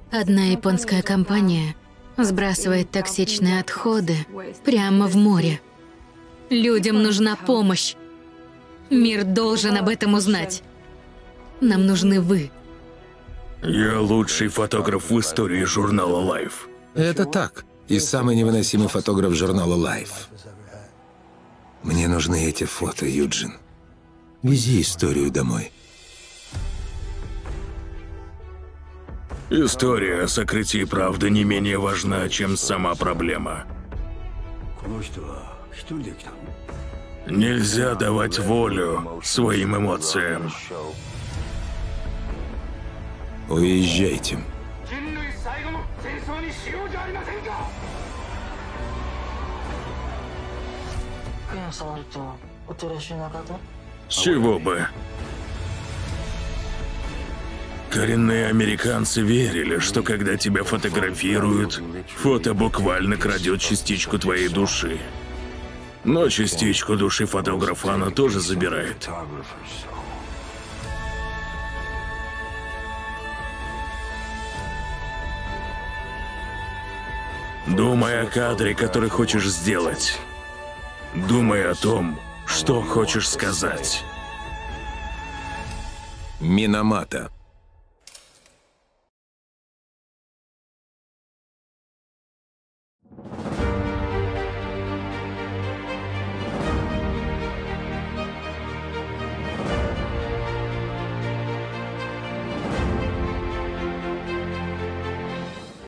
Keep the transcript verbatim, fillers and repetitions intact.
Одна японская компания сбрасывает токсичные отходы прямо в море. Людям нужна помощь. Мир должен об этом узнать. Нам нужны вы. Я лучший фотограф в истории журнала Life. Это так. И самый невыносимый фотограф журнала Life. Мне нужны эти фото, Юджин. Вези историю домой. История о сокрытии правды не менее важна, чем сама проблема. Нельзя давать волю своим эмоциям. Уезжайте. С чего бы? Коренные американцы верили, что когда тебя фотографируют, фото буквально крадет частичку твоей души. Но частичку души фотографа она тоже забирает. Думай о кадре, который хочешь сделать. Думай о том, что хочешь сказать. Минамата.